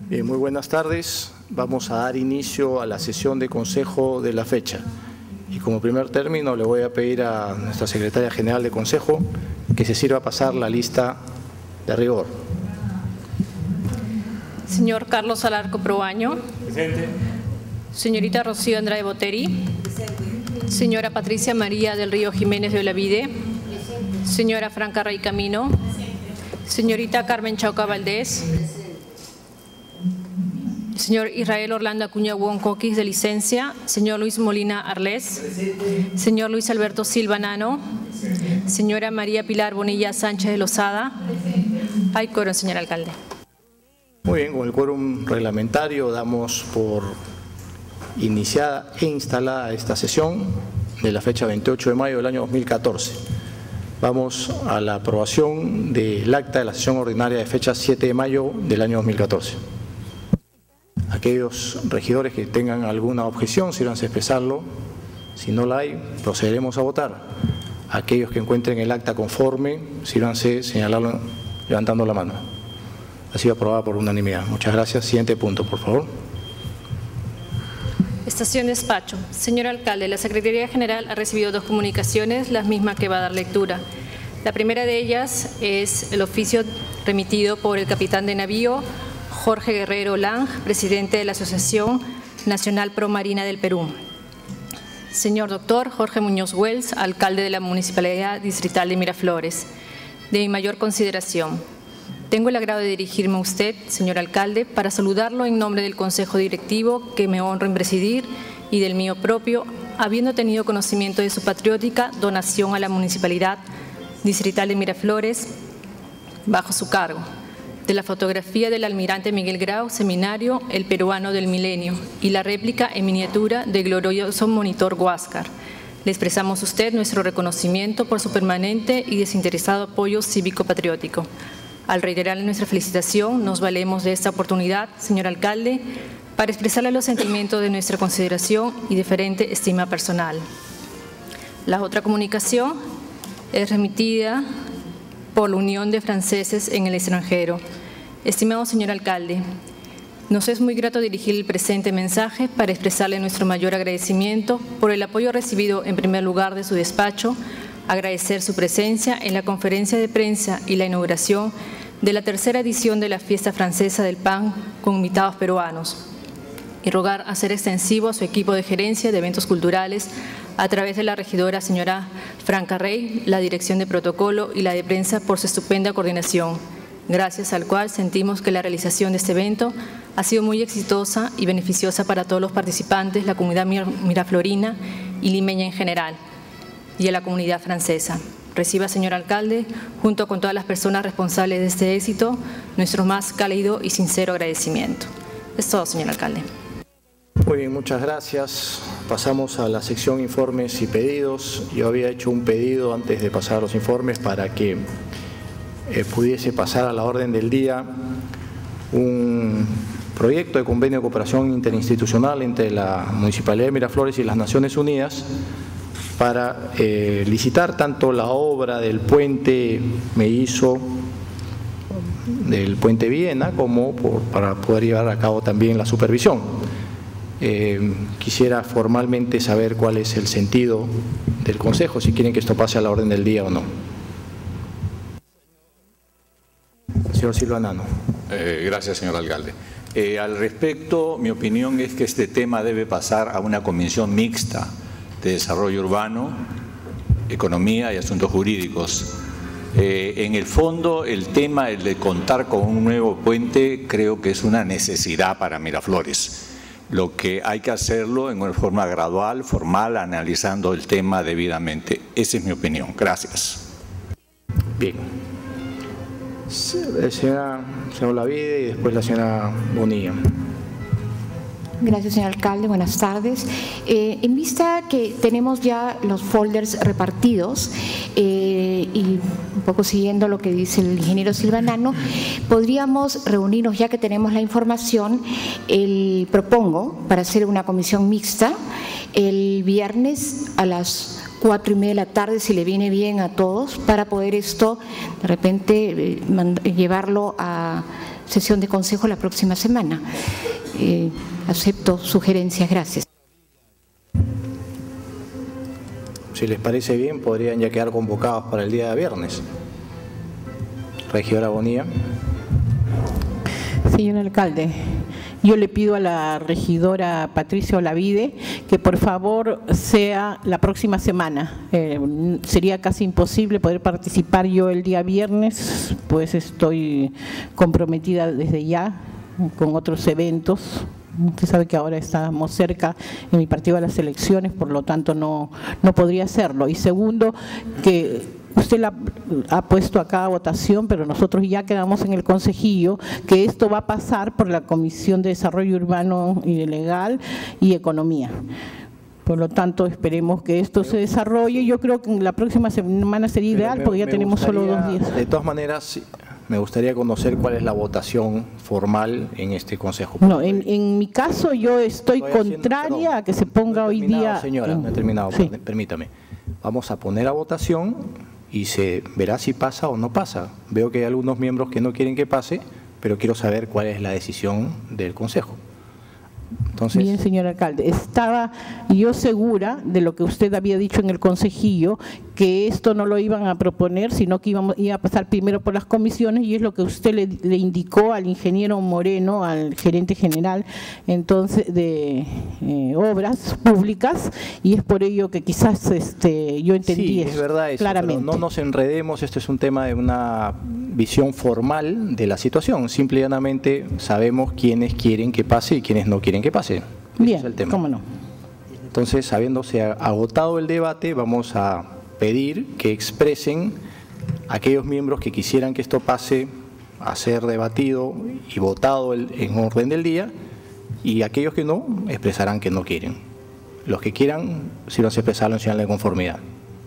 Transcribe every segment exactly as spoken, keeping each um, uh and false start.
Bien, muy buenas tardes. Vamos a dar inicio a la sesión de consejo de la fecha. Y como primer término le voy a pedir a nuestra secretaria general de consejo que se sirva a pasar la lista de rigor. Señor Carlos Alarco Proaño. Presente. Señorita Rocío Andrade Boteri. Presente. Señora Patricia María del Río Jiménez de Olavide. Presente. Señora Franca Rey Camino. Presente. Señorita Carmen Chauca Valdés. Presente. Señor Israel Orlando Acuña Huoncoquis, de licencia. Señor Luis Molina Arlés. Presente. Señor Luis Alberto Silva Nano. Presente. Señora María Pilar Bonilla Sánchez de Lozada. Presente. Hay quórum, señor alcalde. Muy bien, con el quórum reglamentario damos por iniciada e instalada esta sesión de la fecha veintiocho de mayo del año dos mil catorce. Vamos a la aprobación del acta de la sesión ordinaria de fecha siete de mayo del año dos mil catorce. Aquellos regidores que tengan alguna objeción, sírvanse a expresarlo. Si no la hay, procederemos a votar. Aquellos que encuentren el acta conforme, sírvanse a señalarlo levantando la mano. Ha sido aprobada por unanimidad. Muchas gracias. Siguiente punto, por favor. Estación despacho. Señor alcalde, la Secretaría General ha recibido dos comunicaciones, las mismas que va a dar lectura. La primera de ellas es el oficio remitido por el capitán de navío Jorge Guerrero Lang, presidente de la Asociación Nacional Pro Marina del Perú. Señor doctor Jorge Muñoz Wells, alcalde de la Municipalidad Distrital de Miraflores. De mi mayor consideración, tengo el agrado de dirigirme a usted, señor alcalde, para saludarlo en nombre del Consejo Directivo que me honro en presidir y del mío propio, habiendo tenido conocimiento de su patriótica donación a la Municipalidad Distrital de Miraflores bajo su cargo, de la fotografía del almirante Miguel Grau, seminario El Peruano del Milenio, y la réplica en miniatura del glorioso monitor Huáscar. Le expresamos a usted nuestro reconocimiento por su permanente y desinteresado apoyo cívico-patriótico. Al reiterar nuestra felicitación, nos valemos de esta oportunidad, señor alcalde, para expresarle los sentimientos de nuestra consideración y diferente estima personal. La otra comunicación es remitida por la Unión de Franceses en el extranjero. Estimado señor alcalde, nos es muy grato dirigir el presente mensaje para expresarle nuestro mayor agradecimiento por el apoyo recibido en primer lugar de su despacho, agradecer su presencia en la conferencia de prensa y la inauguración de la tercera edición de la Fiesta Francesa del Pan con invitados peruanos y rogar hacer extensivo a su equipo de gerencia de eventos culturales a través de la regidora señora Franca Rey, la dirección de protocolo y la de prensa por su estupenda coordinación, gracias al cual sentimos que la realización de este evento ha sido muy exitosa y beneficiosa para todos los participantes, la comunidad miraflorina y limeña en general, y a la comunidad francesa. Reciba, señor alcalde, junto con todas las personas responsables de este éxito, nuestro más cálido y sincero agradecimiento. Es todo, señor alcalde. Muy bien, muchas gracias. Pasamos a la sección informes y pedidos. Yo había hecho un pedido antes de pasar a los informes para que eh, pudiese pasar a la orden del día un proyecto de convenio de cooperación interinstitucional entre la Municipalidad de Miraflores y las Naciones Unidas para eh, licitar tanto la obra del puente Mellizo, del puente Viena, como por, para poder llevar a cabo también la supervisión. Eh, quisiera formalmente saber cuál es el sentido del Consejo, si quieren que esto pase a la orden del día o no. Señor Silva Nano. Eh, gracias, señor alcalde. Eh, al respecto, mi opinión es que este tema debe pasar a una comisión mixta de Desarrollo Urbano, Economía y Asuntos Jurídicos. Eh, en el fondo, el tema el de contar con un nuevo puente creo que es una necesidad para Miraflores. Lo que hay que hacerlo en una forma gradual, formal, analizando el tema debidamente. Esa es mi opinión. Gracias. Bien. La señora, señor Olavide y después la señora Bonilla. Gracias, señor alcalde. Buenas tardes. Eh, en vista que tenemos ya los folders repartidos eh, y un poco siguiendo lo que dice el ingeniero Silva Nano, podríamos reunirnos, ya que tenemos la información, el, propongo para hacer una comisión mixta el viernes a las cuatro y media de la tarde, si le viene bien a todos, para poder esto de repente eh, llevarlo a sesión de consejo la próxima semana. Eh, acepto sugerencias, gracias. Si les parece bien, podrían ya quedar convocados para el día de viernes. Regidora Bonilla. Señor alcalde, yo le pido a la regidora Patricia Olavide que por favor sea la próxima semana. Eh, sería casi imposible poder participar yo el día viernes, pues estoy comprometida desde ya con otros eventos. Usted sabe que ahora estamos cerca en mi partido de las elecciones, por lo tanto no, no podría hacerlo. Y segundo, que usted la ha puesto acá a votación, pero nosotros ya quedamos en el consejillo que esto va a pasar por la Comisión de Desarrollo Urbano y Legal y Economía. Por lo tanto, esperemos que esto se desarrolle. Yo creo que en la próxima semana sería ideal, porque ya tenemos solo dos días. De todas maneras, me gustaría conocer cuál es la votación formal en este Consejo. No, en, en mi caso yo estoy, estoy contraria haciendo, a que se ponga no hoy día… Señora, no he terminado, sí. Permítame. Vamos a poner a votación y se verá si pasa o no pasa. Veo que hay algunos miembros que no quieren que pase, pero quiero saber cuál es la decisión del Consejo. Entonces, bien, señor alcalde, estaba yo segura de lo que usted había dicho en el consejillo, que esto no lo iban a proponer, sino que íbamos, iba a pasar primero por las comisiones, y es lo que usted le, le indicó al ingeniero Moreno, al gerente general entonces de eh, obras públicas, y es por ello que quizás este, yo entendí sí, eso, es verdad eso, claramente. Pero no nos enredemos, esto es un tema de una visión formal de la situación, simple y llanamente sabemos quiénes quieren que pase y quiénes no quieren que pase. Bien, es el tema. cómo no. Entonces, habiéndose agotado el debate, vamos a pedir que expresen aquellos miembros que quisieran que esto pase a ser debatido y votado el, en orden del día, y aquellos que no, expresarán que no quieren. Los que quieran, si los expresaron en señal de conformidad.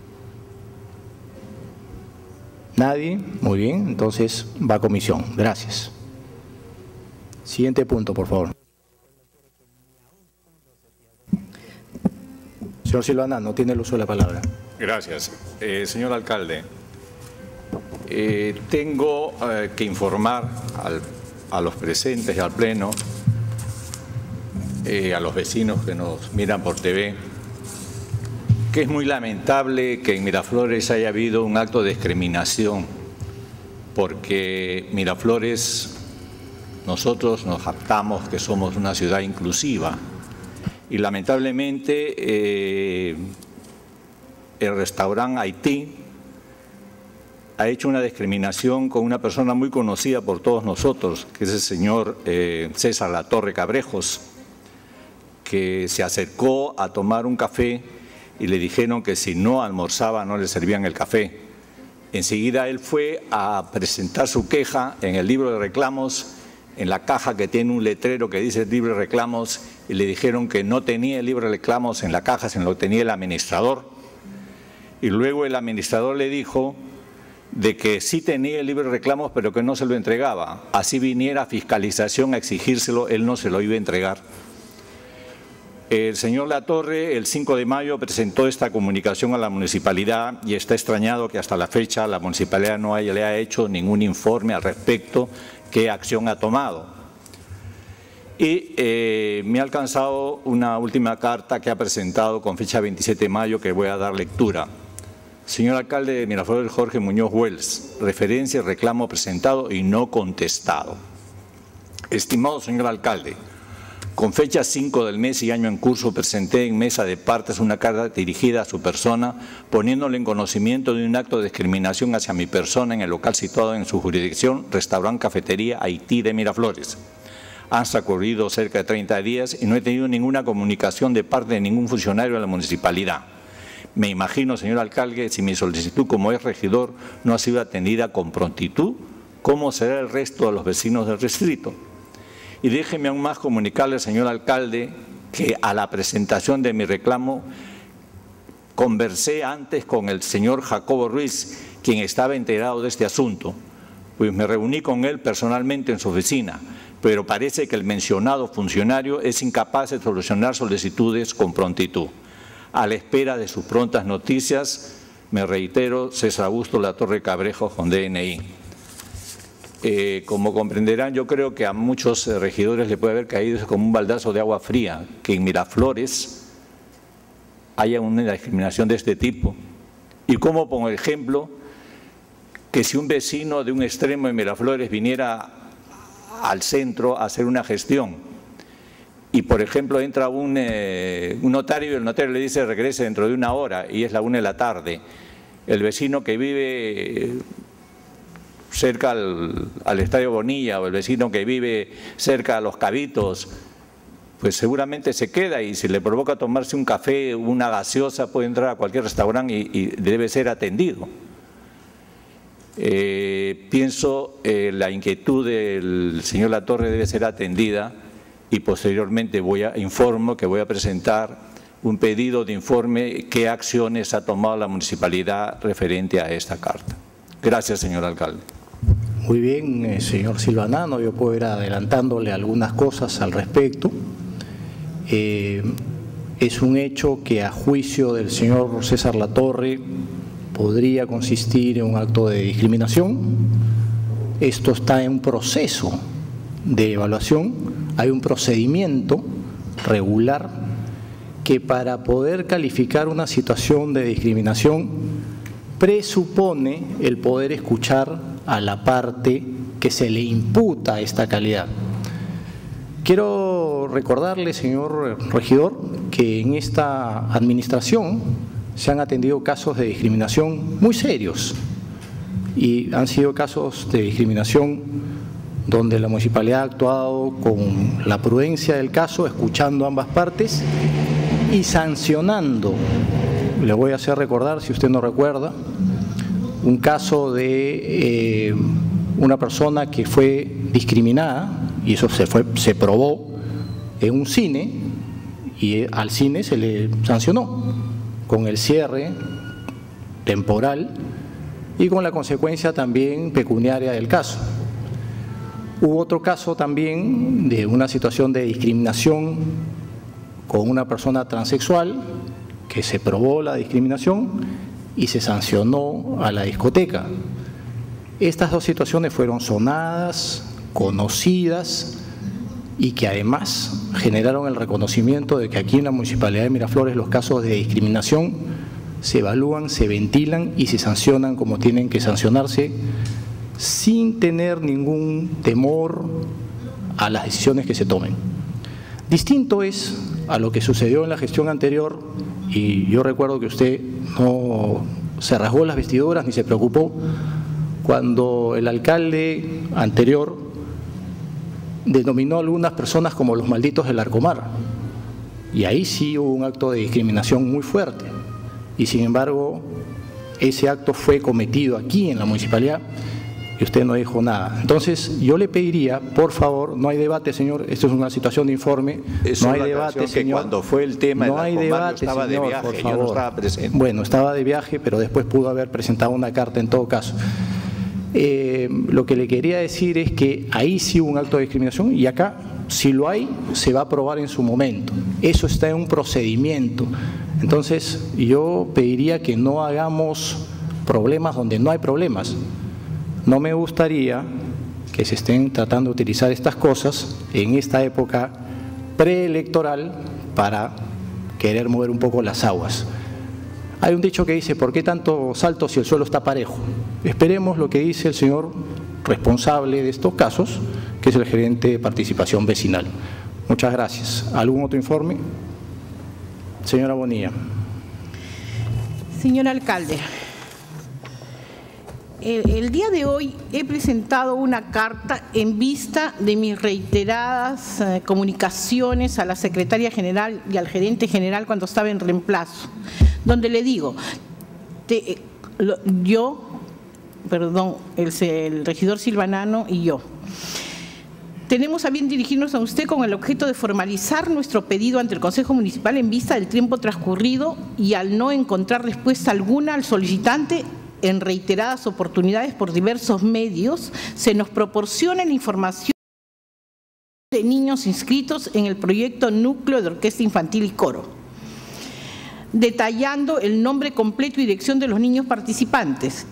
¿Nadie? Muy bien, entonces va a comisión. Gracias. Siguiente punto, por favor. Señor Silvana, no tiene el uso de la palabra. Gracias. Eh, señor alcalde, eh, tengo eh, que informar al, a los presentes y al pleno, eh, a los vecinos que nos miran por T V, que es muy lamentable que en Miraflores haya habido un acto de discriminación, porque Miraflores, nosotros nos jactamos que somos una ciudad inclusiva, y lamentablemente eh, el restaurante Haití ha hecho una discriminación con una persona muy conocida por todos nosotros, que es el señor eh, César Latorre Cabrejos, que se acercó a tomar un café y le dijeron que si no almorzaba no le servían el café. Enseguida él fue a presentar su queja en el libro de reclamos, en la caja que tiene un letrero que dice libro de reclamos, y le dijeron que no tenía el libro de reclamos en la caja, sino lo tenía el administrador. Y luego el administrador le dijo de que sí tenía el libro de reclamos, pero que no se lo entregaba. Así viniera fiscalización a exigírselo, él no se lo iba a entregar. El señor Latorre el cinco de mayo presentó esta comunicación a la municipalidad, y está extrañado que hasta la fecha la municipalidad no haya, le ha hecho ningún informe al respecto, qué acción ha tomado. Y eh, me ha alcanzado una última carta que ha presentado con fecha veintisiete de mayo que voy a dar lectura. Señor alcalde de Miraflores Jorge Muñoz Wells, referencia y reclamo presentado y no contestado. Estimado señor alcalde, con fecha cinco del mes y año en curso presenté en mesa de partes una carta dirigida a su persona poniéndole en conocimiento de un acto de discriminación hacia mi persona en el local situado en su jurisdicción, restaurante Cafetería Haití de Miraflores. Han transcurrido cerca de treinta días y no he tenido ninguna comunicación de parte de ningún funcionario de la municipalidad. Me imagino, señor alcalde, si mi solicitud como ex regidor no ha sido atendida con prontitud, ¿cómo será el resto de los vecinos del distrito? Y déjeme aún más comunicarle, señor alcalde, que a la presentación de mi reclamo conversé antes con el señor Jacobo Ruiz, quien estaba enterado de este asunto, pues me reuní con él personalmente en su oficina, pero parece que el mencionado funcionario es incapaz de solucionar solicitudes con prontitud. A la espera de sus prontas noticias, me reitero, César Augusto Latorre Cabrejo con D N I. Eh, como comprenderán, yo creo que a muchos eh, regidores le puede haber caído eso como un baldazo de agua fría, que en Miraflores haya una discriminación de este tipo. Y como pongo ejemplo, que si un vecino de un extremo de Miraflores viniera al centro a hacer una gestión y, por ejemplo, entra un, eh, un notario y el notario le dice regrese dentro de una hora y es la una de la tarde, el vecino que vive cerca al, al Estadio Bonilla o el vecino que vive cerca a Los Cabitos, pues seguramente se queda y si le provoca tomarse un café, una gaseosa, puede entrar a cualquier restaurante y, y debe ser atendido. Eh, pienso eh, la inquietud del señor Latorre debe ser atendida y posteriormente voy a informo que voy a presentar un pedido de informe qué acciones ha tomado la municipalidad referente a esta carta. Gracias, señor alcalde. Muy bien, eh, señor Silvanano, yo puedo ir adelantándole algunas cosas al respecto. Eh, es un hecho que a juicio del señor César Latorre podría consistir en un acto de discriminación. Esto está en un proceso de evaluación, hay un procedimiento regular que para poder calificar una situación de discriminación presupone el poder escuchar a la parte que se le imputa a esta calidad. Quiero recordarle, señor regidor, que en esta administración se han atendido casos de discriminación muy serios y han sido casos de discriminación donde la municipalidad ha actuado con la prudencia del caso, escuchando ambas partes y sancionando. Le voy a hacer recordar, si usted no recuerda, un caso de eh, una persona que fue discriminada, y eso se, fue, se probó en un cine, y al cine se le sancionó con el cierre temporal y con la consecuencia también pecuniaria del caso. Hubo otro caso también de una situación de discriminación con una persona transexual que se probó la discriminación y se sancionó a la discoteca. Estas dos situaciones fueron sonadas, conocidas y que además generaron el reconocimiento de que aquí en la Municipalidad de Miraflores los casos de discriminación se evalúan, se ventilan y se sancionan como tienen que sancionarse sin tener ningún temor a las decisiones que se tomen. Distinto es a lo que sucedió en la gestión anterior, y yo recuerdo que usted no se rasgó las vestiduras ni se preocupó cuando el alcalde anterior denominó a algunas personas como los malditos del Arcomar, y ahí sí hubo un acto de discriminación muy fuerte, y sin embargo ese acto fue cometido aquí en la municipalidad y usted no dijo nada. Entonces yo le pediría, por favor, no hay debate, señor, esto es una situación de informe, es no hay debate, señor. Cuando fue el tema no hay debate, estaba señor, de viaje, por favor. yo no estaba presente. Bueno, estaba de viaje, pero después pudo haber presentado una carta en todo caso. Eh, lo que le quería decir es que ahí sí hubo un acto de discriminación y acá, si lo hay, se va a aprobar en su momento. Eso está en un procedimiento. Entonces, yo pediría que no hagamos problemas donde no hay problemas. No me gustaría que se estén tratando de utilizar estas cosas en esta época preelectoral para querer mover un poco las aguas. Hay un dicho que dice, ¿por qué tanto salto si el suelo está parejo? Esperemos lo que dice el señor responsable de estos casos, que es el gerente de participación vecinal. Muchas gracias. ¿Algún otro informe? Señora Bonilla. Señor alcalde, el, el día de hoy he presentado una carta en vista de mis reiteradas eh, comunicaciones a la secretaria general y al gerente general cuando estaba en reemplazo, donde le digo, te, lo, yo, perdón, el, el regidor Silvanano y yo, tenemos a bien dirigirnos a usted con el objeto de formalizar nuestro pedido ante el Consejo Municipal en vista del tiempo transcurrido y al no encontrar respuesta alguna al solicitante en reiteradas oportunidades por diversos medios, se nos proporciona la información de niños inscritos en el proyecto Núcleo de Orquesta Infantil y Coro, detallando el nombre completo y dirección de los niños participantes,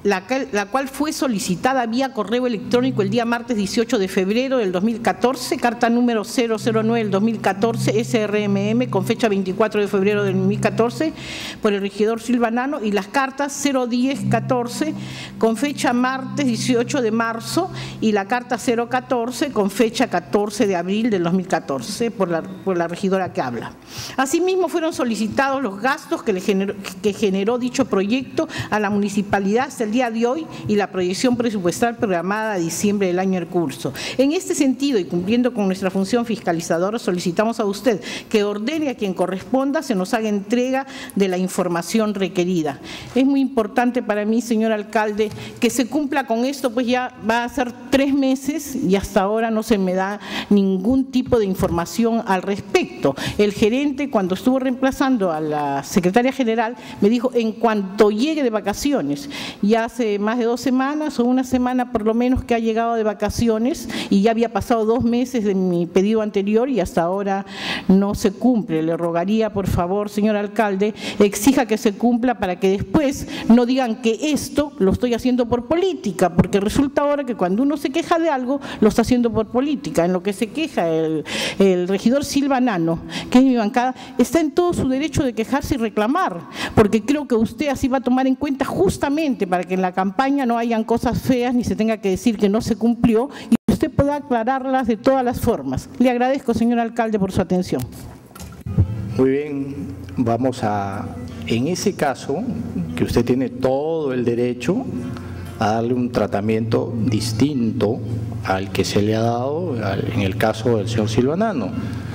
la, la cual fue solicitada vía correo electrónico el día martes dieciocho de febrero del dos mil catorce, carta número cero cero nueve del dos mil catorce, S R M M, con fecha veinticuatro de febrero del dos mil catorce, por el regidor Silva Nano, y las cartas cero diez catorce, con fecha martes dieciocho de marzo, y la carta cero catorce, con fecha catorce de abril del dos mil catorce, por la, por la regidora que habla. Asimismo, fueron solicitados los gastos que, le generó, que generó dicho proyecto a la municipalidad hasta el día de hoy y la proyección presupuestal programada a diciembre del año en curso. En este sentido, y cumpliendo con nuestra función fiscalizadora, solicitamos a usted que ordene a quien corresponda se nos haga entrega de la información requerida. Es muy importante para mí, señor alcalde, que se cumpla con esto, pues ya va a ser tres meses y hasta ahora no se me da ningún tipo de información al respecto. El gerente, cuando estuvo reemplazando a la secretaria general, me dijo en cuanto llegue de vacaciones. Ya hace más de dos semanas o una semana por lo menos que ha llegado de vacaciones y ya había pasado dos meses de mi pedido anterior y hasta ahora no se cumple. Le rogaría, por favor, señor alcalde, exija que se cumpla para que después no digan que esto lo estoy haciendo por política, porque resulta ahora que cuando uno se queja de algo, lo está haciendo por política. En lo que se queja el, el regidor Silva Nano, que es mi bancada, está en todo su derecho de quejarse y reclamar, porque creo que usted así va a tomar en cuenta justamente para que en la campaña no hayan cosas feas ni se tenga que decir que no se cumplió y usted pueda aclararlas de todas las formas. Le agradezco, señor alcalde, por su atención. Muy bien, vamos a, en ese caso, que usted tiene todo el derecho a darle un tratamiento distinto al que se le ha dado en el caso del señor Silva Nano.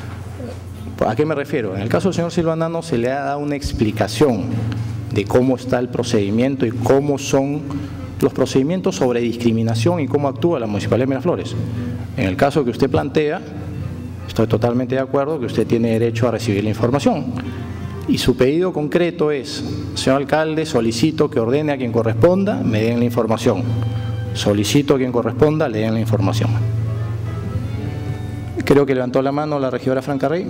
¿A qué me refiero? En el caso del señor Silva Nano se le ha dado una explicación de cómo está el procedimiento y cómo son los procedimientos sobre discriminación y cómo actúa la Municipalidad de Miraflores. En el caso que usted plantea, estoy totalmente de acuerdo que usted tiene derecho a recibir la información. Y su pedido concreto es, señor alcalde, solicito que ordene a quien corresponda, me den la información. Solicito a quien corresponda, le den la información. Creo que levantó la mano la regidora Franca Rey.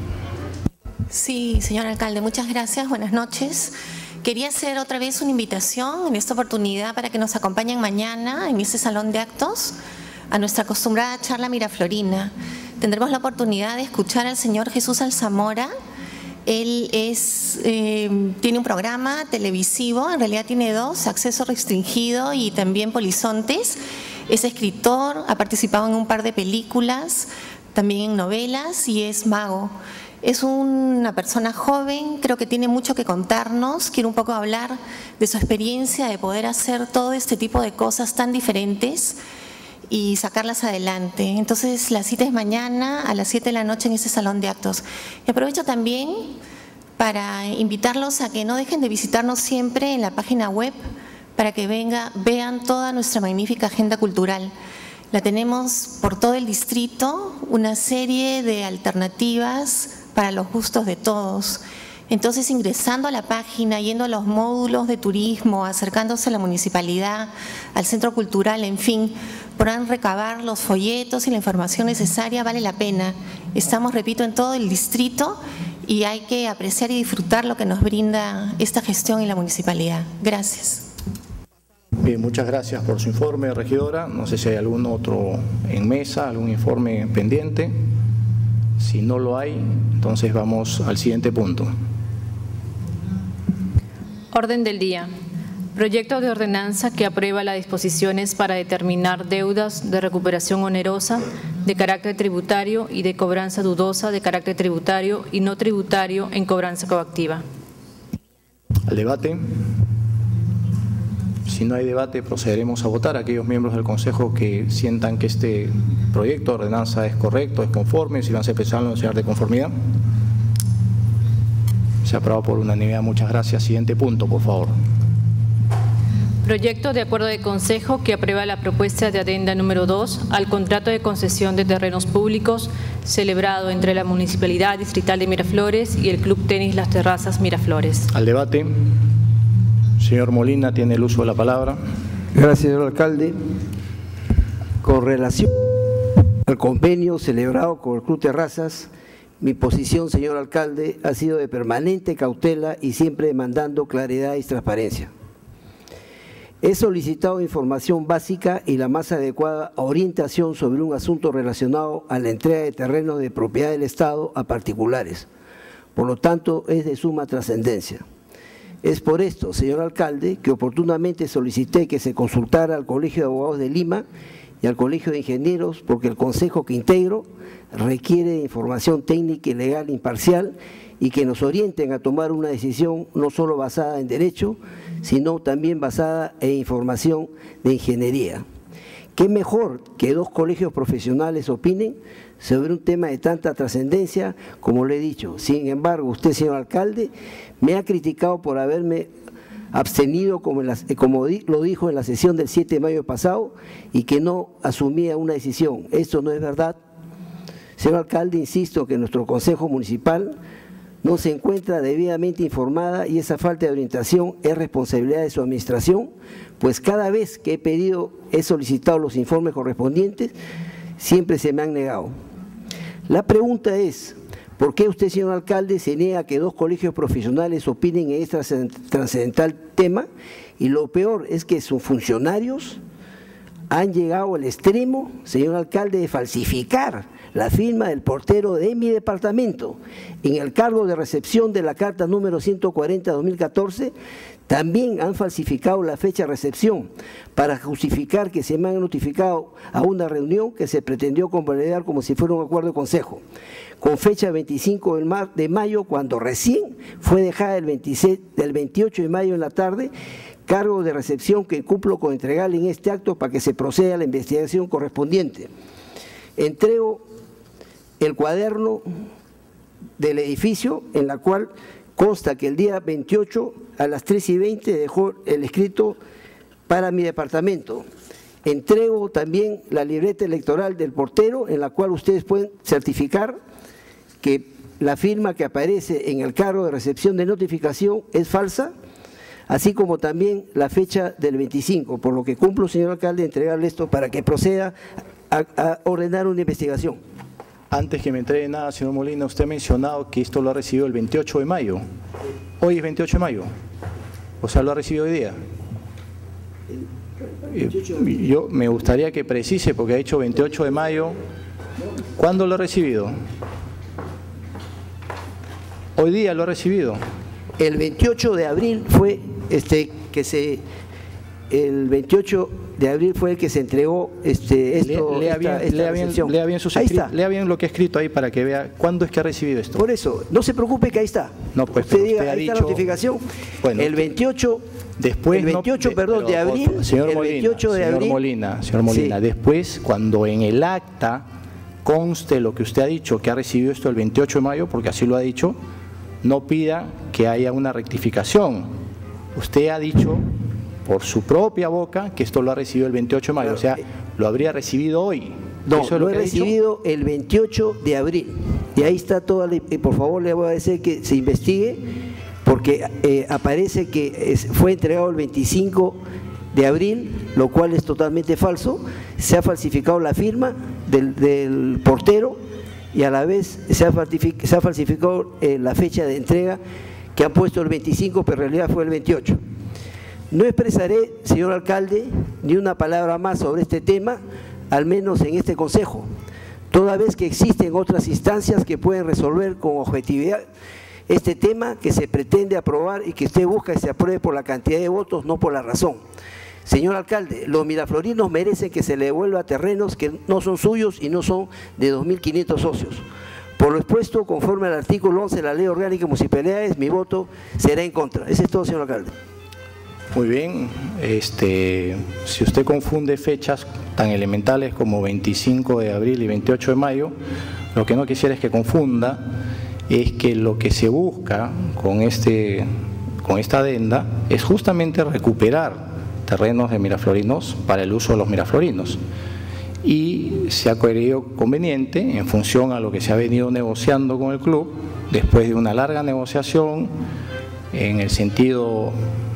Sí, señor alcalde, muchas gracias, buenas noches. Quería hacer otra vez una invitación en esta oportunidad para que nos acompañen mañana en este salón de actos a nuestra acostumbrada charla miraflorina. Tendremos la oportunidad de escuchar al señor Jesús Alzamora. Él es, eh, tiene un programa televisivo, en realidad tiene dos, Acceso Restringido y también Polizontes. Es escritor, ha participado en un par de películas, también en novelas y es mago. Es una persona joven, creo que tiene mucho que contarnos, quiere un poco hablar de su experiencia de poder hacer todo este tipo de cosas tan diferentes y sacarlas adelante. Entonces la cita es mañana a las siete de la noche en este salón de actos. Y aprovecho también para invitarlos a que no dejen de visitarnos siempre en la página web para que venga, vean toda nuestra magnífica agenda cultural. La tenemos por todo el distrito, una serie de alternativas para los gustos de todos. Entonces, ingresando a la página, yendo a los módulos de turismo, acercándose a la municipalidad, al centro cultural, en fin, podrán recabar los folletos y la información necesaria, vale la pena. Estamos, repito, en todo el distrito y hay que apreciar y disfrutar lo que nos brinda esta gestión y la municipalidad. Gracias. Bien, muchas gracias por su informe, regidora. No sé si hay algún otro en mesa, algún informe pendiente. Si no lo hay, entonces vamos al siguiente punto. Orden del día. Proyecto de ordenanza que aprueba las disposiciones para determinar deudas de recuperación onerosa de carácter tributario y de cobranza dudosa de carácter tributario y no tributario en cobranza coactiva. Al debate. Si no hay debate, procederemos a votar. Aquellos miembros del Consejo que sientan que este proyecto de ordenanza es correcto, es conforme, si van a ser pensados en señal de conformidad. Se aprueba por unanimidad. Muchas gracias. Siguiente punto, por favor. Proyecto de acuerdo de Consejo que aprueba la propuesta de adenda número dos al contrato de concesión de terrenos públicos celebrado entre la Municipalidad Distrital de Miraflores y el Club Tenis Las Terrazas Miraflores. Al debate. Señor Molina, tiene el uso de la palabra. Gracias, señor alcalde. Con relación al convenio celebrado con el Club Terrazas, mi posición, señor alcalde, ha sido de permanente cautela y siempre demandando claridad y transparencia. He solicitado información básica y la más adecuada orientación sobre un asunto relacionado a la entrega de terrenos de propiedad del Estado a particulares. Por lo tanto, es de suma trascendencia. Es por esto, señor alcalde, que oportunamente solicité que se consultara al Colegio de Abogados de Lima y al Colegio de Ingenieros, porque el consejo que integro requiere de información técnica y legal imparcial y que nos orienten a tomar una decisión no solo basada en derecho, sino también basada en información de ingeniería. ¿Qué mejor que dos colegios profesionales opinen sobre un tema de tanta trascendencia como le he dicho? Sin embargo, usted, señor alcalde, me ha criticado por haberme abstenido, como, en la, como lo dijo en la sesión del siete de mayo pasado, y que no asumía una decisión. Esto no es verdad. Señor alcalde, insisto que nuestro Consejo Municipal no se encuentra debidamente informada y esa falta de orientación es responsabilidad de su administración, pues cada vez que he pedido, he solicitado los informes correspondientes, siempre se me han negado. La pregunta es, ¿por qué usted, señor alcalde, se niega que dos colegios profesionales opinen en este trascendental tema? Y lo peor es que sus funcionarios han llegado al extremo, señor alcalde, de falsificar la firma del portero de mi departamento en el cargo de recepción de la carta número ciento cuarenta de dos mil catorce. También han falsificado la fecha de recepción para justificar que se me han notificado a una reunión que se pretendió convalidar como si fuera un acuerdo de consejo, con fecha veinticinco de mayo, cuando recién fue dejada el veintiséis, del veintiocho de mayo en la tarde, cargo de recepción que cumplo con entregarle en este acto para que se proceda a la investigación correspondiente. Entrego el cuaderno del edificio en la cual consta que el día veintiocho a las tres y veinte dejó el escrito para mi departamento. Entrego también la libreta electoral del portero en la cual ustedes pueden certificar que la firma que aparece en el cargo de recepción de notificación es falsa, así como también la fecha del veinticinco, por lo que cumplo, señor alcalde, entregarle esto para que proceda a, a ordenar una investigación. Antes que me entregue nada, señor Molina, usted ha mencionado que esto lo ha recibido el veintiocho de mayo. Hoy es veintiocho de mayo, o sea, lo ha recibido hoy día. Yo me gustaría que precise, porque ha dicho veintiocho de mayo. ¿Cuándo lo ha recibido? Hoy día lo ha recibido. El veintiocho de abril fue este que se el veintiocho de abril fue el que se entregó este esto lea, lea, esta, bien, esta lea, bien, lea bien sus escritos, lea bien lo que ha escrito ahí para que vea cuándo es que ha recibido esto. Por eso, no se preocupe que ahí está. No, pues usted diga, usted ha ahí dicho, está la notificación. Bueno, el veintiocho después el veintiocho, no, perdón, pero, de abril, señor el Molina, veintiocho de señor abril. Molina, señor Molina, sí. Después, cuando en el acta conste lo que usted ha dicho, que ha recibido esto el veintiocho de mayo, porque así lo ha dicho, no pida que haya una rectificación. Usted ha dicho por su propia boca que esto lo ha recibido el veintiocho de mayo, claro, o sea, lo habría recibido hoy. No, ¿Eso es lo, lo he recibido el veintiocho de abril, y ahí está toda la, y por favor le voy a decir que se investigue, porque eh, aparece que es, fue entregado el veinticinco de abril, lo cual es totalmente falso. Se ha falsificado la firma del, del portero y a la vez se ha, se ha falsificado eh, la fecha de entrega, que han puesto el veinticinco, pero en realidad fue el veintiocho. No expresaré, señor alcalde, ni una palabra más sobre este tema, al menos en este consejo, toda vez que existen otras instancias que pueden resolver con objetividad este tema que se pretende aprobar y que usted busca que se apruebe por la cantidad de votos, no por la razón. Señor alcalde, los miraflorinos merecen que se le devuelva terrenos que no son suyos y no son de dos mil quinientos socios. Por lo expuesto, conforme al artículo once de la Ley Orgánica de Municipalidades, mi voto será en contra. Ese es todo, señor alcalde. Muy bien, este, si usted confunde fechas tan elementales como veinticinco de abril y veintiocho de mayo, lo que no quisiera es que confunda, es que lo que se busca con, este, con esta adenda es justamente recuperar terrenos de miraflorinos para el uso de los miraflorinos. Y se ha creído conveniente, en función a lo que se ha venido negociando con el club, después de una larga negociación, en el sentido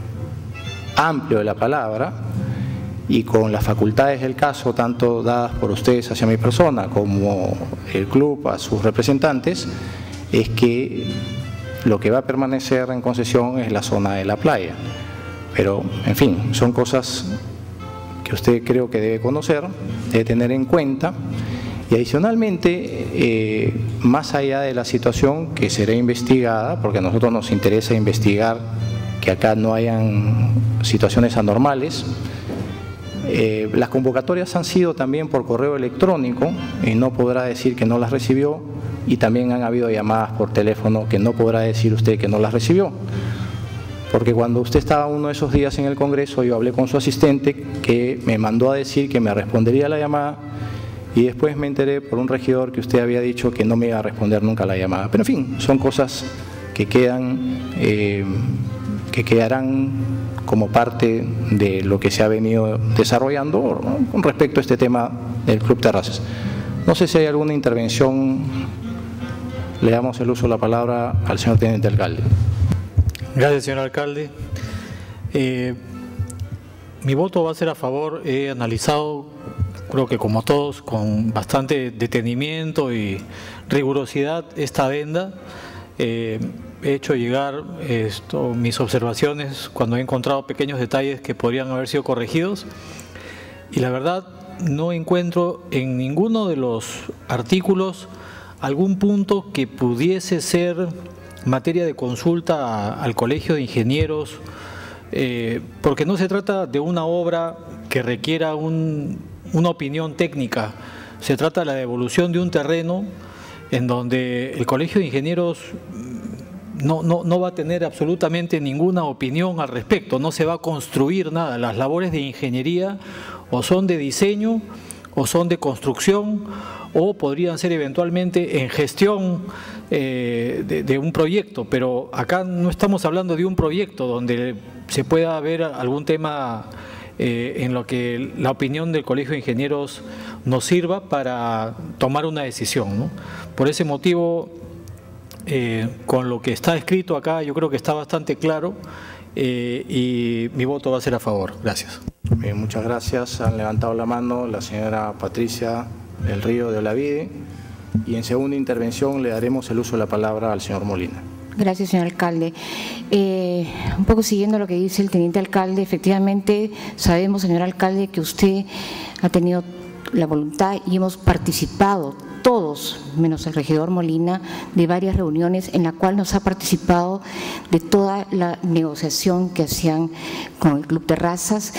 amplio de la palabra y con las facultades del caso, tanto dadas por ustedes hacia mi persona como el club a sus representantes, es que lo que va a permanecer en concesión es la zona de la playa. Pero, en fin, son cosas que usted creo que debe conocer, debe tener en cuenta. Y adicionalmente, eh, más allá de la situación que será investigada, porque a nosotros nos interesa investigar que acá no hayan situaciones anormales, eh, las convocatorias han sido también por correo electrónico y no podrá decir que no las recibió, y también han habido llamadas por teléfono que no podrá decir usted que no las recibió. Porque cuando usted estaba uno de esos días en el Congreso, yo hablé con su asistente que me mandó a decir que me respondería la llamada, y después me enteré por un regidor que usted había dicho que no me iba a responder nunca la llamada. Pero en fin, son cosas que quedan, eh, que quedarán como parte de lo que se ha venido desarrollando, ¿no?, con respecto a este tema del Club Terrazas. No sé si hay alguna intervención. Le damos el uso de la palabra al señor teniente alcalde. Gracias, señor alcalde. Eh, mi voto va a ser a favor. He analizado, creo que como todos, con bastante detenimiento y rigurosidad esta adenda. Eh, he hecho llegar esto, mis observaciones cuando he encontrado pequeños detalles que podrían haber sido corregidos, y la verdad no encuentro en ninguno de los artículos algún punto que pudiese ser materia de consulta a, al Colegio de Ingenieros, eh, porque no se trata de una obra que requiera un, una opinión técnica. Se trata de la devolución de un terreno en donde el Colegio de Ingenieros no, no, no va a tener absolutamente ninguna opinión al respecto, no se va a construir nada. Las labores de ingeniería o son de diseño o son de construcción, o podrían ser eventualmente en gestión eh, de, de un proyecto, pero acá no estamos hablando de un proyecto donde se pueda ver algún tema eh, en lo que la opinión del Colegio de Ingenieros nos sirva para tomar una decisión, ¿no? Por ese motivo, eh, con lo que está escrito acá, yo creo que está bastante claro, eh, y mi voto va a ser a favor. Gracias. Bien, muchas gracias. Han levantado la mano la señora Patricia del Río de Olavide, y en segunda intervención le daremos el uso de la palabra al señor Molina. Gracias, señor alcalde. Eh, un poco siguiendo lo que dice el teniente alcalde, efectivamente sabemos, señor alcalde, que usted ha tenido la voluntad y hemos participado todos, menos el regidor Molina, de varias reuniones en la cual nos ha participado de toda la negociación que hacían con el Club Terrazas,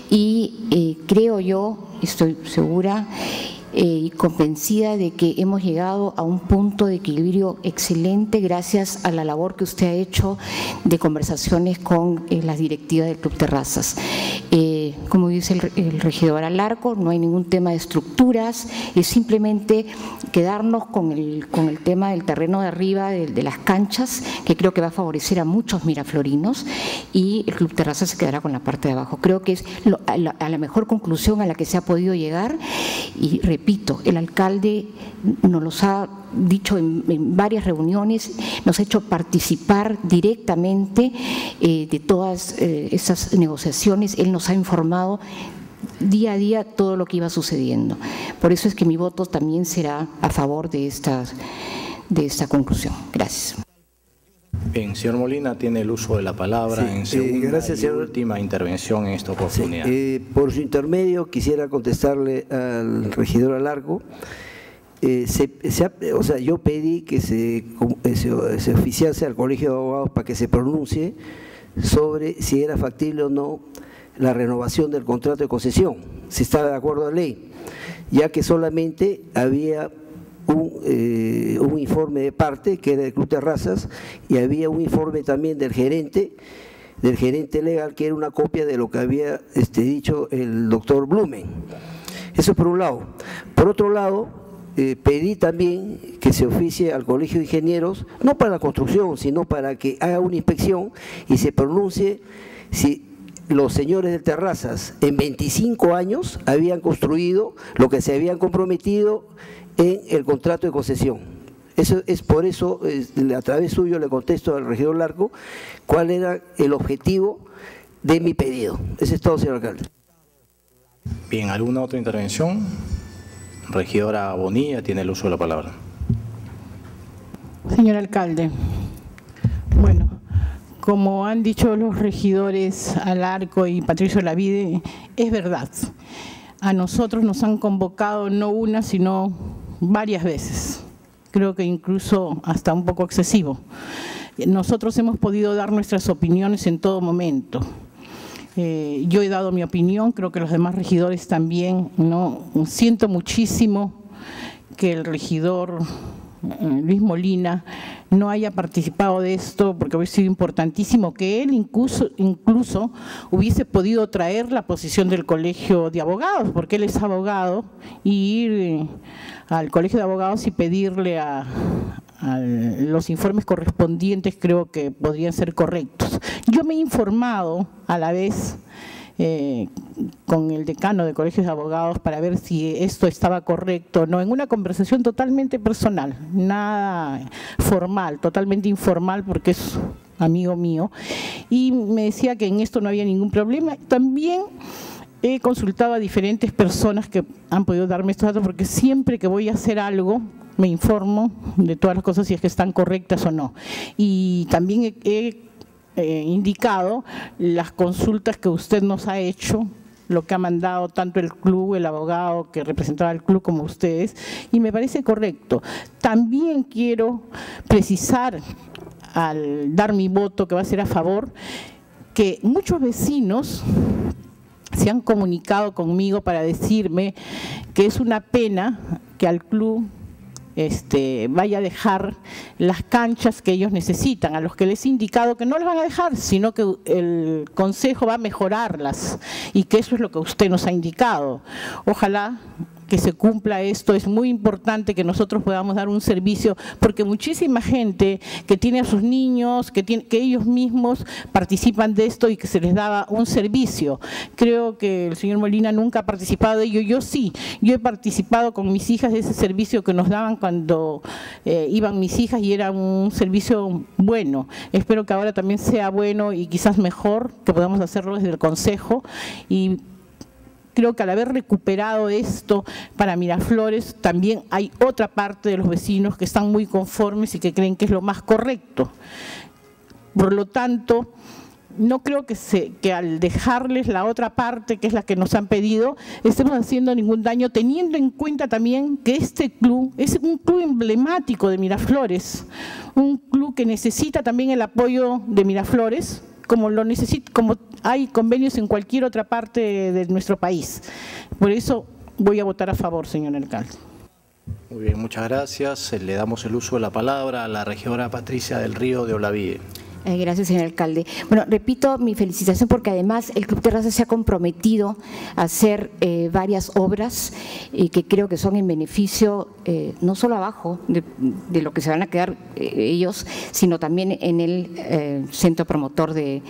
y eh, creo yo, estoy segura eh, y convencida de que hemos llegado a un punto de equilibrio excelente gracias a la labor que usted ha hecho de conversaciones con eh, las directivas del Club Terrazas. Eh, como dice el, el regidor Alarco, no hay ningún tema de estructuras, es simplemente quedarnos con el, con el tema del terreno de arriba, de, de las canchas, que creo que va a favorecer a muchos miraflorinos, y el Club Terrazas se quedará con la parte de abajo. Creo que es lo, a, la, a la mejor conclusión a la que se ha podido llegar, y repito, el alcalde nos los ha dicho en, en varias reuniones, nos ha hecho participar directamente eh, de todas eh, esas negociaciones. Él nos ha informado día a día todo lo que iba sucediendo. Por eso es que mi voto también será a favor de esta, de esta conclusión. Gracias. Bien, señor Molina tiene el uso de la palabra sí, en segunda eh, gracias, y señor. última intervención en esta oportunidad. Sí, eh, por su intermedio quisiera contestarle al regidor Alarco. Eh, se, se ha, o sea, yo pedí que se, se, se oficiase al Colegio de Abogados para que se pronuncie sobre si era factible o no la renovación del contrato de concesión, si estaba de acuerdo a la ley, ya que solamente había un, eh, un informe de parte, que era del Club Terrazas, y había un informe también del gerente, del gerente legal, que era una copia de lo que había este, dicho el doctor Blumen. Eso por un lado. Por otro lado, Eh, pedí también que se oficie al Colegio de Ingenieros, no para la construcción, sino para que haga una inspección y se pronuncie si los señores de Terrazas en veinticinco años habían construido lo que se habían comprometido en el contrato de concesión. Eso es por eso, es, a través suyo le contesto al regidor Larco cuál era el objetivo de mi pedido. Ese es todo, señor alcalde. Bien, ¿alguna otra intervención? Regidora Bonilla tiene el uso de la palabra. Señor alcalde, bueno, como han dicho los regidores Alarco y Patricio Olavide, es verdad. A nosotros nos han convocado no una, sino varias veces. Creo que incluso hasta un poco excesivo. Nosotros hemos podido dar nuestras opiniones en todo momento. Eh, yo he dado mi opinión, creo que los demás regidores también, ¿no? Siento muchísimo que el regidor Luis Molina no haya participado de esto, porque hubiera sido importantísimo que él incluso, incluso hubiese podido traer la posición del Colegio de Abogados, porque él es abogado, y ir al Colegio de Abogados y pedirle a, a los informes correspondientes creo que podrían ser correctos. Yo me he informado a la vez Eh, con el decano de Colegios de Abogados para ver si esto estaba correcto o no, en una conversación totalmente personal, nada formal, totalmente informal porque es amigo mío, y me decía que en esto no había ningún problema. También he consultado a diferentes personas que han podido darme estos datos, porque siempre que voy a hacer algo me informo de todas las cosas si es que están correctas o no. Y también he, he Eh, indicado las consultas que usted nos ha hecho, lo que ha mandado tanto el club, el abogado que representaba al club como ustedes, y me parece correcto. También quiero precisar, al dar mi voto que va a ser a favor, que muchos vecinos se han comunicado conmigo para decirme que es una pena que al club Este, vaya a dejar las canchas que ellos necesitan, a los que les he indicado que no las van a dejar, sino que el Consejo va a mejorarlas, y que eso es lo que usted nos ha indicado. Ojalá que se cumpla esto. Es muy importante que nosotros podamos dar un servicio, porque muchísima gente que tiene a sus niños, que, tiene, que ellos mismos participan de esto y que se les daba un servicio. Creo que el señor Molina nunca ha participado de ello. Yo sí, yo he participado con mis hijas de ese servicio que nos daban cuando eh, iban mis hijas, y era un servicio bueno. Espero que ahora también sea bueno y quizás mejor, que podamos hacerlo desde el Consejo. Y creo que al haber recuperado esto para Miraflores, también hay otra parte de los vecinos que están muy conformes y que creen que es lo más correcto. Por lo tanto, no creo que, se, que al dejarles la otra parte, que es la que nos han pedido, estemos haciendo ningún daño, teniendo en cuenta también que este club es un club emblemático de Miraflores, un club que necesita también el apoyo de Miraflores, como lo necesita, como hay convenios en cualquier otra parte de nuestro país. Por eso voy a votar a favor, señor alcalde. Muy bien, muchas gracias. Le damos el uso de la palabra a la regidora Patricia del Río de Olavide. Eh, gracias, señor alcalde. Bueno, repito mi felicitación, porque además el Club Terraza se ha comprometido a hacer eh, varias obras y que creo que son en beneficio eh, no solo abajo de, de lo que se van a quedar eh, ellos, sino también en el eh, centro promotor de,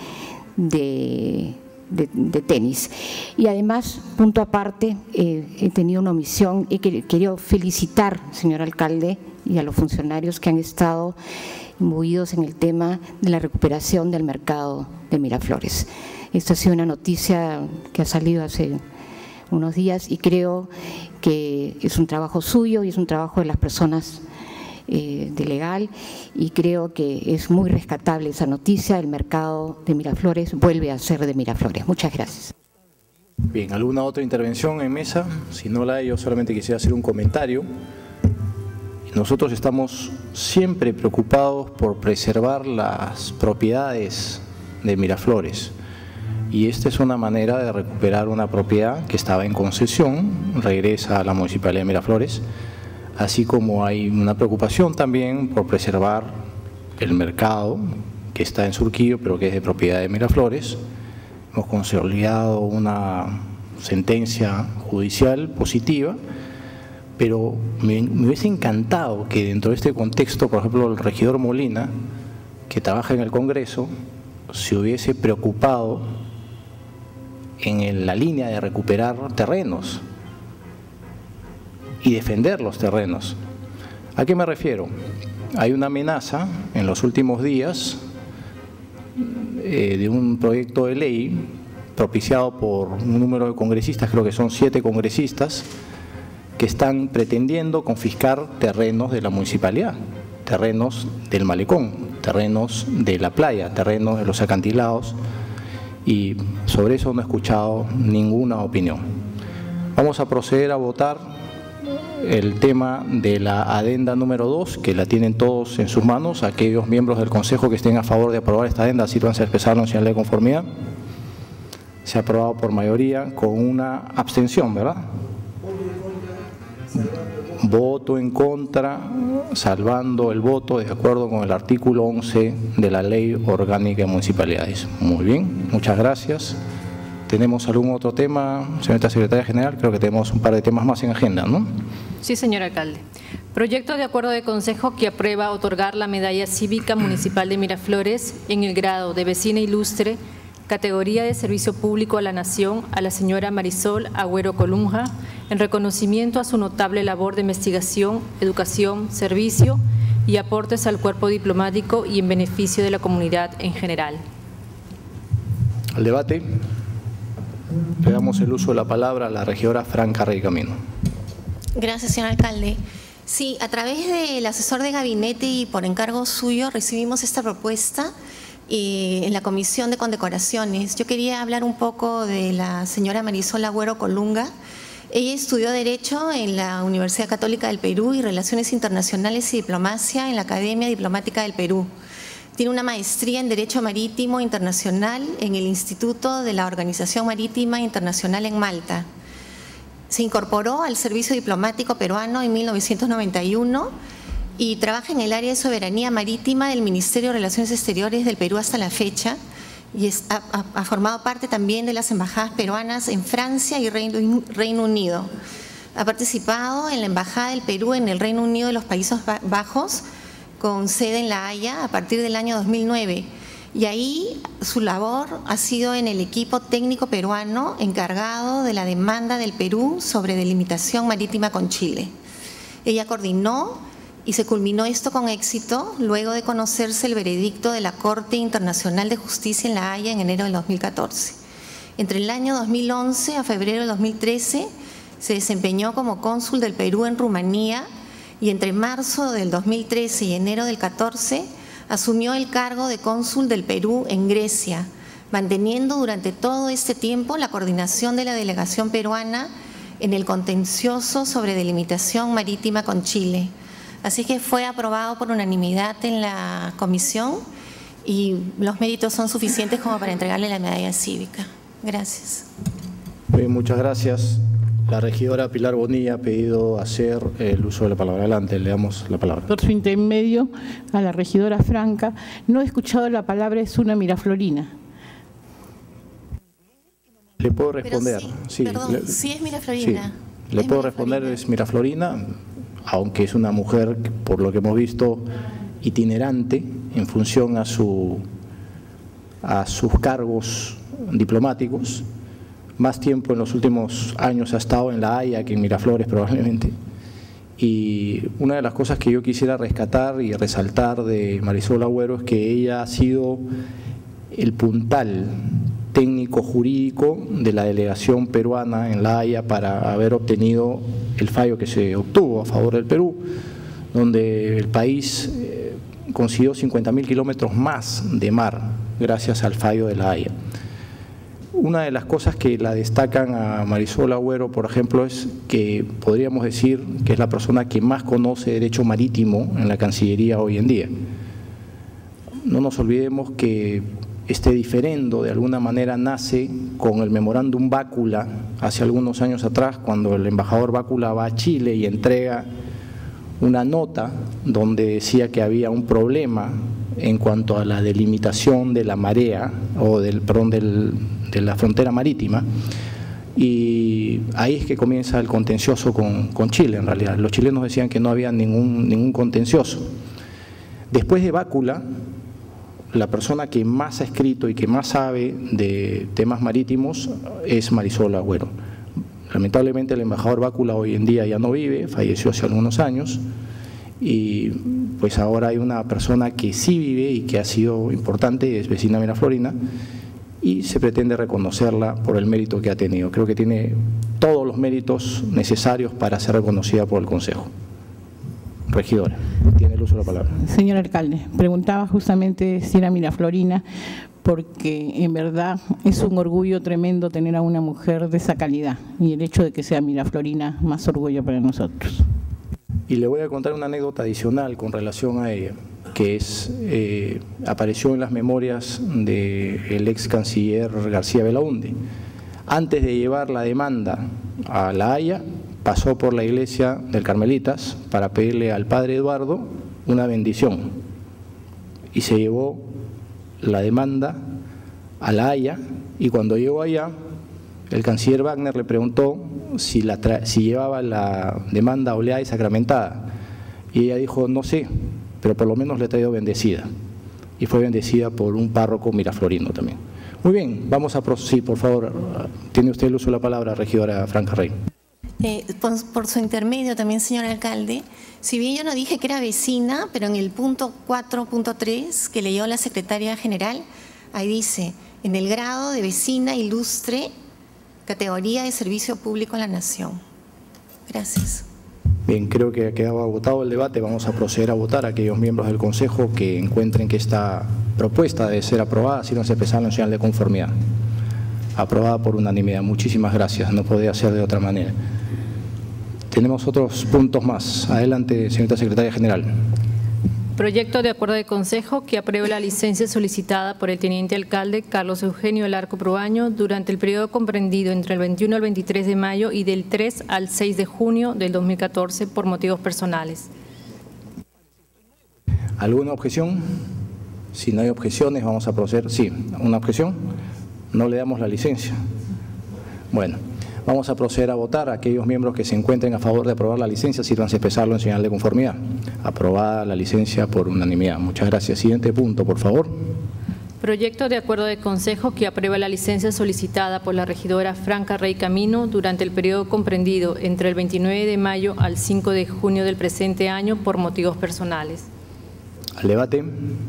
de, de, de tenis. Y además, punto aparte, eh, he tenido una omisión y que, quiero felicitar, señor alcalde, y a los funcionarios que han estado imbuidos en el tema de la recuperación del mercado de Miraflores. Esta ha sido una noticia que ha salido hace unos días y creo que es un trabajo suyo y es un trabajo de las personas eh, de legal, y creo que es muy rescatable esa noticia. El mercado de Miraflores vuelve a ser de Miraflores. Muchas gracias. Bien, ¿alguna otra intervención en mesa? Si no la hay, yo solamente quisiera hacer un comentario. Nosotros estamos siempre preocupados por preservar las propiedades de Miraflores, y esta es una manera de recuperar una propiedad que estaba en concesión, regresa a la Municipalidad de Miraflores, así como hay una preocupación también por preservar el mercado que está en Surquillo, pero que es de propiedad de Miraflores. Hemos consolidado una sentencia judicial positiva, pero me, me hubiese encantado que dentro de este contexto, por ejemplo, el regidor Molina, que trabaja en el Congreso, se hubiese preocupado en la línea de recuperar terrenos y defender los terrenos. ¿A qué me refiero? Hay una amenaza en los últimos días eh, de un proyecto de ley propiciado por un número de congresistas, creo que son siete congresistas, que están pretendiendo confiscar terrenos de la municipalidad, terrenos del malecón. terrenos de la playa, terrenos de los acantilados, y sobre eso no he escuchado ninguna opinión. Vamos a proceder a votar el tema de la adenda número dos, que la tienen todos en sus manos. Aquellos miembros del Consejo que estén a favor de aprobar esta adenda, sírvanse a expresarlo en señal de conformidad. Se ha aprobado por mayoría con una abstención, ¿verdad? Voto en contra, salvando el voto de acuerdo con el artículo once de la Ley Orgánica de Municipalidades. Muy bien, muchas gracias. ¿Tenemos algún otro tema, señorita Secretaria General? Creo que tenemos un par de temas más en agenda, ¿no? Sí, señor alcalde. Proyecto de acuerdo de consejo que aprueba otorgar la medalla cívica municipal de Miraflores en el grado de vecina ilustre, categoría de servicio público a la nación, a la señora Marisol Agüero Colunga, en reconocimiento a su notable labor de investigación, educación, servicio y aportes al cuerpo diplomático y en beneficio de la comunidad en general. Al debate. Le damos el uso de la palabra a la regidora Franca Rey Camino. Gracias, señor alcalde. Sí, a través del asesor de gabinete y por encargo suyo recibimos esta propuesta eh, en la Comisión de Condecoraciones. Yo quería hablar un poco de la señora Marisol Agüero Colunga. Ella estudió Derecho en la Universidad Católica del Perú y Relaciones Internacionales y Diplomacia en la Academia Diplomática del Perú. Tiene una maestría en Derecho Marítimo Internacional en el Instituto de la Organización Marítima Internacional en Malta. Se incorporó al Servicio Diplomático Peruano en mil novecientos noventa y uno y trabaja en el área de soberanía marítima del Ministerio de Relaciones Exteriores del Perú hasta la fecha y es, ha, ha formado parte también de las embajadas peruanas en Francia y Reino, Reino Unido. Ha participado en la Embajada del Perú en el Reino Unido de los Países Bajos, con sede en La Haya a partir del año dos mil nueve, y ahí su labor ha sido en el equipo técnico peruano encargado de la demanda del Perú sobre delimitación marítima con Chile. Ella coordinó y se culminó esto con éxito luego de conocerse el veredicto de la Corte Internacional de Justicia en La Haya en enero del dos mil catorce. Entre el año dos mil once a febrero del dos mil trece se desempeñó como cónsul del Perú en Rumanía, y entre marzo del dos mil trece y enero del catorce asumió el cargo de cónsul del Perú en Grecia, manteniendo durante todo este tiempo la coordinación de la delegación peruana en el contencioso sobre delimitación marítima con Chile. Así que fue aprobado por unanimidad en la comisión y los méritos son suficientes como para entregarle la medalla cívica. Gracias. Bien, muchas gracias. La regidora Pilar Bonilla ha pedido hacer el uso de la palabra. Adelante, le damos la palabra. Por su intermedio, a la regidora Franca, no he escuchado la palabra es una miraflorina. ¿Le puedo responder? Sí, sí, perdón, le, sí es miraflorina. Sí, le es puedo miraflorina. responder, es miraflorina, aunque es una mujer, por lo que hemos visto, itinerante en función a, su, a sus cargos diplomáticos. Más tiempo en los últimos años ha estado en La Haya que en Miraflores probablemente. Y una de las cosas que yo quisiera rescatar y resaltar de Marisol Agüero es que ella ha sido el puntal técnico jurídico de la delegación peruana en La Haya para haber obtenido el fallo que se obtuvo a favor del Perú, donde el país eh, consiguió cincuenta mil kilómetros más de mar gracias al fallo de La Haya. Una de las cosas que la destacan a Marisol Agüero, por ejemplo, es que podríamos decir que es la persona que más conoce derecho marítimo en la Cancillería hoy en día. No nos olvidemos que este diferendo de alguna manera nace con el memorándum Bácula hace algunos años atrás, cuando el embajador Bácula va a Chile y entrega una nota donde decía que había un problema en cuanto a la delimitación de la marea, o del, perdón, del, de la frontera marítima, y ahí es que comienza el contencioso con, con Chile en realidad. Los chilenos decían que no había ningún, ningún contencioso. Después de Bácula, la persona que más ha escrito y que más sabe de temas marítimos es Marisol Agüero. Lamentablemente el embajador Bácula hoy en día ya no vive, falleció hace algunos años, y pues ahora hay una persona que sí vive y que ha sido importante, es vecina miraflorina, y se pretende reconocerla por el mérito que ha tenido. Creo que tiene todos los méritos necesarios para ser reconocida por el Consejo. Regidora, tiene el uso de la palabra. Señor alcalde, preguntaba justamente si era Miraflorina, porque en verdad es un orgullo tremendo tener a una mujer de esa calidad, y el hecho de que sea Miraflorina, más orgullo para nosotros. Y le voy a contar una anécdota adicional con relación a ella, que es, eh, apareció en las memorias del ex canciller García Belaunde. Antes de llevar la demanda a La Haya, pasó por la iglesia del Carmelitas para pedirle al padre Eduardo una bendición, y se llevó la demanda a La Haya, y cuando llegó allá, el canciller Wagner le preguntó si, la si llevaba la demanda oleada y sacramentada, y ella dijo, no sé, pero por lo menos le he traído bendecida, y fue bendecida por un párroco miraflorino también. Muy bien, vamos a proseguir, por favor, tiene usted el uso de la palabra, regidora Franca Rey. Eh, por, por su intermedio también, señor alcalde, si bien yo no dije que era vecina, pero en el punto cuatro punto tres que leyó la secretaria general, ahí dice, en el grado de vecina ilustre, categoría de servicio público a la nación. Gracias. Bien, creo que ha quedado agotado el debate. Vamos a proceder a votar a aquellos miembros del Consejo que encuentren que esta propuesta debe ser aprobada, si no se expresa en señal de conformidad. Aprobada por unanimidad. Muchísimas gracias, no podía ser de otra manera. Tenemos otros puntos más. Adelante, señorita secretaria general. Proyecto de acuerdo de consejo que apruebe la licencia solicitada por el teniente alcalde Carlos Eugenio Alarco Proaño durante el periodo comprendido entre el veintiuno al veintitrés de mayo y del tres al seis de junio del dos mil catorce por motivos personales. ¿Alguna objeción? Si no hay objeciones, vamos a proceder. Sí, ¿una objeción? No le damos la licencia. Bueno. Vamos a proceder a votar a aquellos miembros que se encuentren a favor de aprobar la licencia, sírvanse expresarlo en señal de conformidad. Aprobada la licencia por unanimidad. Muchas gracias. Siguiente punto, por favor. Proyecto de acuerdo de consejo que aprueba la licencia solicitada por la regidora Franca Rey Camino durante el periodo comprendido entre el veintinueve de mayo al cinco de junio del presente año por motivos personales. Al debate.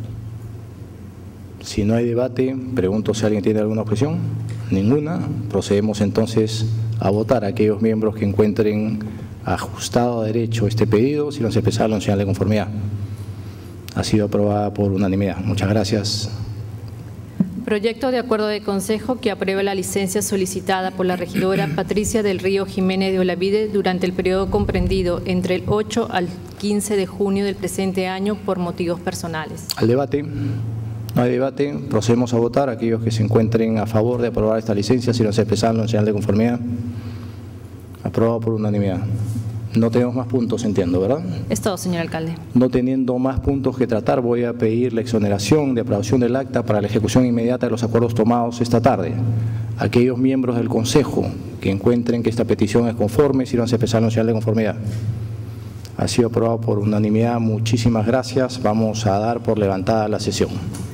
Si no hay debate, pregunto si alguien tiene alguna objeción. Ninguna. Procedemos entonces a votar a aquellos miembros que encuentren ajustado a derecho este pedido, si no se expresaron en señal de conformidad. Ha sido aprobada por unanimidad. Muchas gracias. Proyecto de acuerdo de consejo que apruebe la licencia solicitada por la regidora Patricia del Río Jiménez de Olavide durante el periodo comprendido entre el ocho al quince de junio del presente año por motivos personales. Al debate. No hay debate, procedemos a votar a aquellos que se encuentren a favor de aprobar esta licencia, si no se expresaron en señal de conformidad. Aprobado por unanimidad. No tenemos más puntos, entiendo, ¿verdad? Es todo, señor alcalde. No teniendo más puntos que tratar, voy a pedir la exoneración de aprobación del acta para la ejecución inmediata de los acuerdos tomados esta tarde. Aquellos miembros del Consejo que encuentren que esta petición es conforme, si no se expresaron en señal de conformidad. Ha sido aprobado por unanimidad. Muchísimas gracias. Vamos a dar por levantada la sesión.